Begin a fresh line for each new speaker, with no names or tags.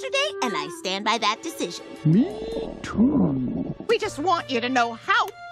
yesterday, and I stand by that decision.
Me too.
We just want you to know how